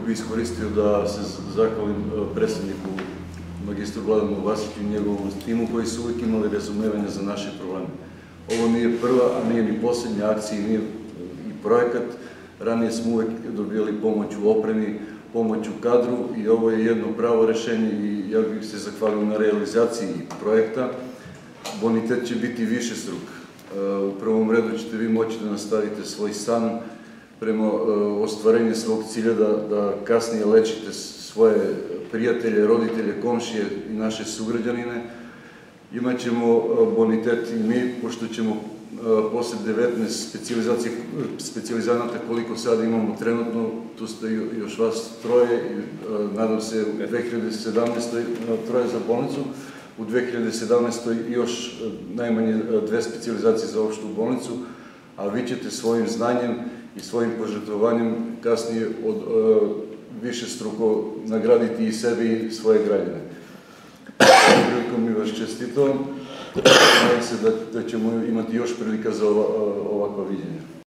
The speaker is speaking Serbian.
bi iskoristio da se zahvalim predsjedniku magistru Vladanu Vasiću i njegovom timu koji su uvijek imali razumevanje za naše probleme. Ovo nije prva, a nije ni posljednja akcija, nije i projekat. Ranije smo uvijek dobijali pomoć u opremi, pomoć u kadru i ovo je jedno pravo rješenje i ja bih se zahvalio na realizaciji projekta. Bonitet će biti višestruk. U prvom redu ćete vi moći da nastavite svoj san prema ostvarenju svog cilja da kasnije lečite svoje prijatelje, roditelje, komšije i naše sugrađanine. Imat ćemo bonitet i mi, pošto ćemo posle 19 specijalizanata koliko sada imamo trenutno, tu ste još vas troje i nadam se u 2017. troje za bolnicu, u 2017. još najmanje 2 specijalizacije za opštu bolnicu, a vi ćete svojim znanjem i svojim požrtvovanjem kasnije višestruko nagraditi i sebi i svoje građane. Prilikom mi vas čestitam, nadam se da ćemo imati još prilika za ovakva viđenja.